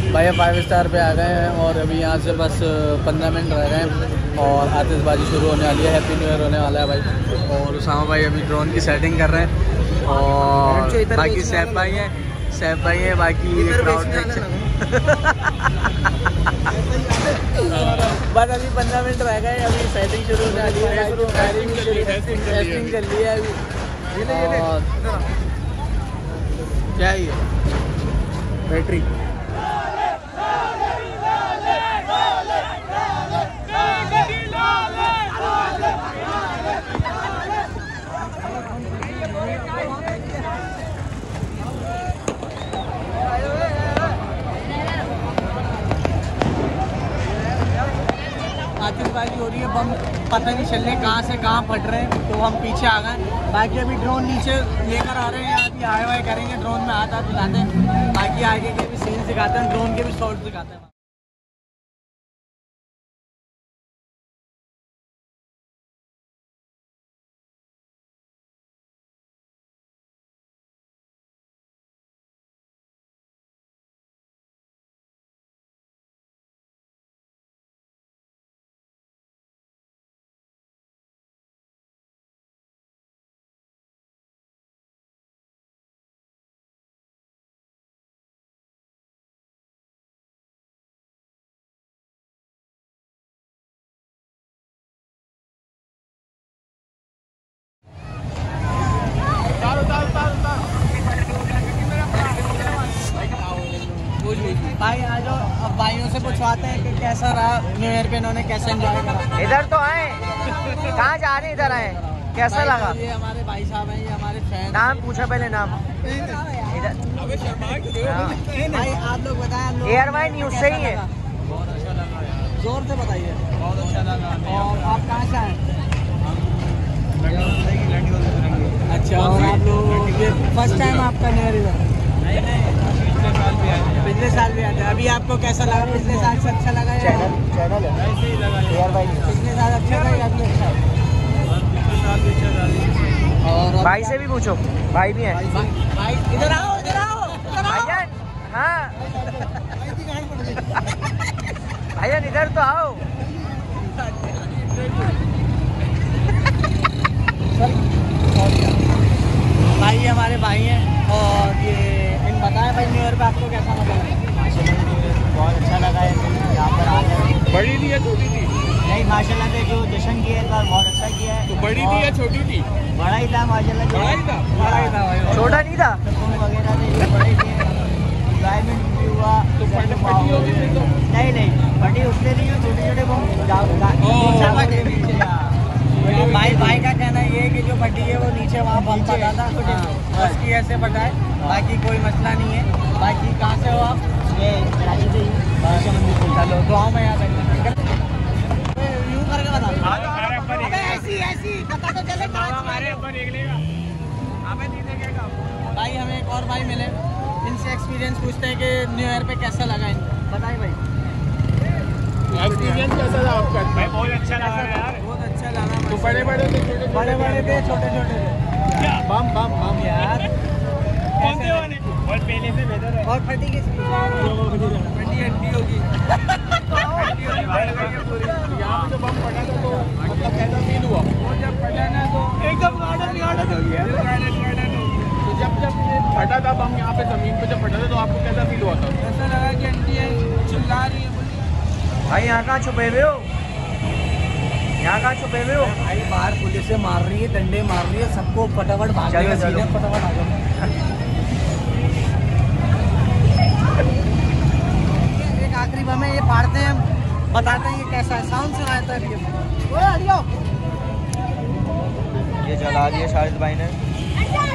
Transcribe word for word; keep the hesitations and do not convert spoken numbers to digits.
भाई हम five star पे आ गए हैं और अभी यहाँ से बस पंद्रह मिनट रह गए हैं और आतिशबाजी शुरू होने वाली है। हैप्पी न्यू ईयर होने वाला है भाई। और उसामा भाई अभी ड्रोन की सेटिंग कर रहे हैं और बाकी सैफ भाई हैं सैफ भाई हैं बाकी क्राउड बस अभी पंद्रह मिनट रह गए। अभी सेटिंग शुरू होने वाली है। टेस्टिंग चल रही है अभी। और क्या है ये बैटरी आतिशबाजी हो रही है। बम पता नहीं चल रहे कहाँ से कहाँ फट रहे हैं तो हम पीछे आ गए। बाकी अभी ड्रोन नीचे लेकर आ रहे हैं। अभी आए वाए करेंगे ड्रोन में हाथ हाथ दिखाते हैं। बाकी आगे के भी सीन दिखाते हैं ड्रोन के भी शॉट दिखाते हैं। भाई आज अब भाइयों से पूछवाते हैं कि कैसा रहा न्यू ईयर पे, इन्होंने कैसे एंजॉय करा। इधर तो आए, कहाँ जा रहे इधर आए, कैसा लगा? ये हमारे भाई साहब हैं, ये हमारे फैन। नाम पूछा पहले, नाम इधर भाई आप लोग बताएं। एयर वाई न्यूज से ही है। बहुत अच्छा लगा यार, जोर से बताइए। बहुत अच्छा लगा। और आप कहाँ से आए? अच्छा, और आप लोग ये फर्स्ट टाइम आपका न्यू ईयर इधर? पिछले साल भी आते हैं। अभी आपको कैसा लगा? पिछले साल से अच्छा लगा? चैनल चैनल है ऐसे ही लगा एयर वाई। पिछले साल अच्छा लगा अभी अच्छा? पिछले साल भी अच्छा लगा। और भाई से भी पूछो, भाई भी हैं। भाई इधर आओ, इधर आओ, इधर आओ। भाईजान, हाँ भाईजान इधर तो आओ। भाई हमारे भाई हैं और ये इन बताएं भाई न्यू ईयर पे आपको कैसा लगा? माशाल्लाह बहुत अच्छा लगा है यहाँ पर आकर। बड़ी थी या छोटी थी? नहीं माशाल्लाह से जो जश्न किया था बहुत अच्छा किया है। तो बड़ी थी या छोटी थी? बड़ा ही था माशाल्लाह। बड़ा ही था? बड़ा ही था भाई, छोटा नहीं था वगैरह थे बड़े थे। एंजॉयमेंट भी हुआ। तो फटी फटी होगी थी तो? नहीं नहीं फटी उससे नहीं, छोटे छोटे भाई भाई का कहना ये है कि जो फटी है वो नीचे वहाँ बम फटा था उसकी ऐसे फटाए, बाकी कोई मसला नहीं है। बाकी कहाँ से हो आप? ये कराची से ही। चलो दुआ में याद रखना। यूँ करके बता। अबे ऐसी ऐसी पता तो चले हमारे ऊपर निकलेगा। अबे नहीं देखेगा। भाई हमें एक और भाई मिले, इनसे एक्सपीरियंस पूछते हैं कि न्यू ईयर पे कैसा लगा इनको। बताइए भाई एक्सपीरियंस कैसा था आपका? भाई बहुत अच्छा लगा यार, बहुत अच्छा लगा। तो बड़े बड़े थे छोटे बड़े बड़े थे छोटे छोटे थे? क्या बम बम बम यार कौन से वाले? और पहले से बेहतर है। और फटी किसकी? फटी हड्डी होगी। यहाँ पे जो बम फटा था तो मतलब कैसा फील हुआ? वो जब फटा ना तो एकदम गार्डन गार्डन हो गया। गार्डन गार्डन तो जब जब फटा था बम यहाँ पे जमीन पे जब फटा था तो आपको कैसा फील हुआ था? ऐसा लगा कि आंटी है चिल्ला रही है। भाई यहाँ कहाँ छुपे हुए हो? यहाँ कहाँ छुपे हुए हो? भाई बाहर पुलिस से मार रही है, डंडे मार रही है, सबको फटाफट भागने का सीन है, फटाफट आ जाओ। एक आखिरी बम है, ये फाड़ते हैं, बताते हैं ये कैसा है। साउंड सुनाता है ये। ये जला दिया शाहिद भाई ने।